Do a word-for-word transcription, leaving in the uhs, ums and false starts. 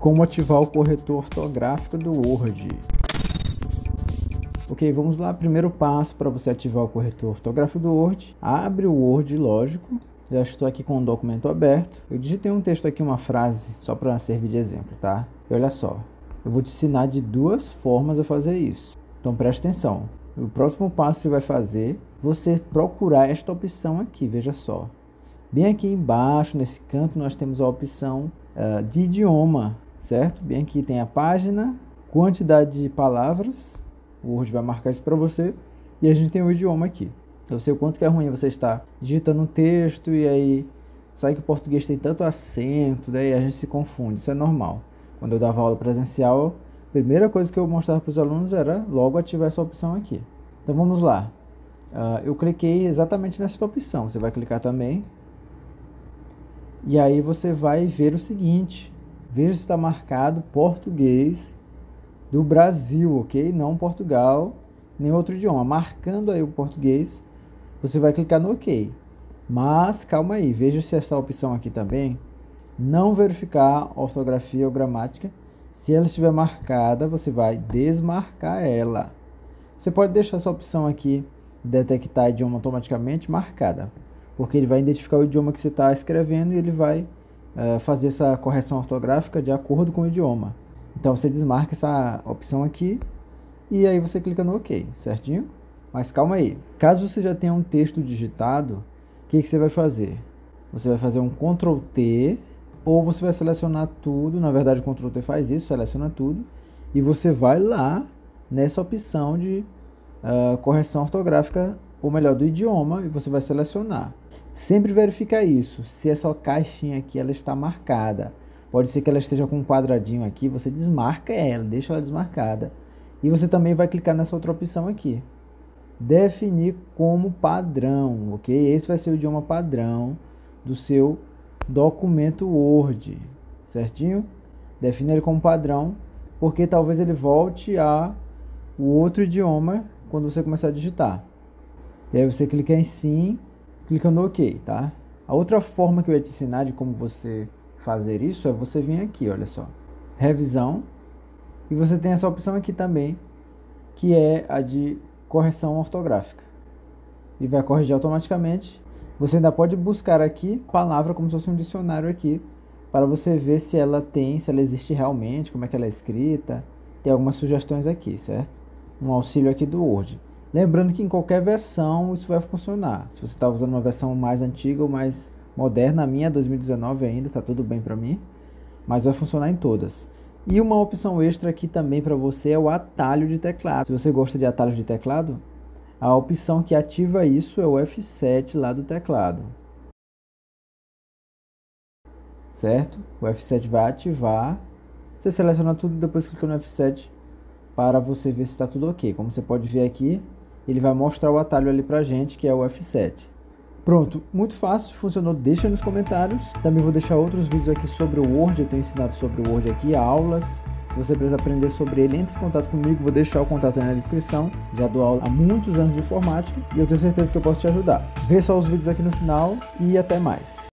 como ativar o corretor ortográfico do Word. Ok, vamos lá. Primeiro passo para você ativar o corretor ortográfico do Word. Abre o Word, lógico. Já estou aqui com o documento aberto. Eu digitei um texto aqui, uma frase, só para servir de exemplo, tá? E olha só, eu vou te ensinar de duas formas a fazer isso. Então preste atenção. O próximo passo que você vai fazer, você procurar esta opção aqui, veja só. Bem aqui embaixo, nesse canto, nós temos a opção uh, de idioma, certo? Bem aqui tem a página, quantidade de palavras. O Word vai marcar isso para você. E a gente tem o idioma aqui. Eu sei o quanto que é ruim você estar digitando um texto e aí sai que o português tem tanto acento, daí a gente se confunde. Isso é normal. Quando eu dava aula presencial, a primeira coisa que eu mostrava para os alunos era logo ativar essa opção aqui. Então vamos lá. Uh, eu cliquei exatamente nessa opção. Você vai clicar também. E aí você vai ver o seguinte. Veja se está marcado português do Brasil, ok? Não Portugal, nem outro idioma. Marcando aí o português, você vai clicar no OK. Mas calma aí, veja se essa opção aqui também não verificar ortografia ou gramática. Se ela estiver marcada, você vai desmarcar ela. Você pode deixar essa opção aqui, detectar idioma automaticamente, marcada, porque ele vai identificar o idioma que você está escrevendo e ele vai uh, fazer essa correção ortográfica de acordo com o idioma. Então você desmarca essa opção aqui e aí você clica no OK, certinho? Mas calma aí, caso você já tenha um texto digitado, o que, que você vai fazer? Você vai fazer um control T, ou você vai selecionar tudo. Na verdade o control T faz isso, seleciona tudo, e você vai lá nessa opção de uh, correção ortográfica, ou melhor, do idioma, e você vai selecionar. Sempre verifica isso, se essa caixinha aqui ela está marcada. Pode ser que ela esteja com um quadradinho aqui, você desmarca ela, deixa ela desmarcada. E você também vai clicar nessa outra opção aqui. Definir como padrão, ok? Esse vai ser o idioma padrão do seu documento Word, certinho? Define ele como padrão, porque talvez ele volte a o outro idioma quando você começar a digitar. E aí você clica em sim, clica no OK, tá? A outra forma que eu ia te ensinar de como você fazer isso é você vir aqui, olha só, revisão, e você tem essa opção aqui também, que é a de correção ortográfica. Ele vai corrigir automaticamente. Você ainda pode buscar aqui a palavra como se fosse um dicionário aqui, para você ver se ela tem, se ela existe realmente, como é que ela é escrita. Tem algumas sugestões aqui, certo? Um auxílio aqui do Word. Lembrando que em qualquer versão isso vai funcionar. Se você está usando uma versão mais antiga ou mais moderna, a minha é dois mil e dezenove ainda, tá tudo bem para mim, mas vai funcionar em todas. E uma opção extra aqui também para você é o atalho de teclado. Se você gosta de atalho de teclado, a opção que ativa isso é o F sete lá do teclado. Certo? O F sete vai ativar. Você seleciona tudo e depois clica no F sete para você ver se está tudo ok. Como você pode ver aqui, ele vai mostrar o atalho ali pra gente, que é o F sete. Pronto, muito fácil, funcionou, deixa nos comentários. Também vou deixar outros vídeos aqui sobre o Word, eu tenho ensinado sobre o Word aqui, aulas. Se você precisa aprender sobre ele, entre em contato comigo, vou deixar o contato aí na descrição. Já dou aula há muitos anos de informática e eu tenho certeza que eu posso te ajudar. Vê só os vídeos aqui no final e até mais.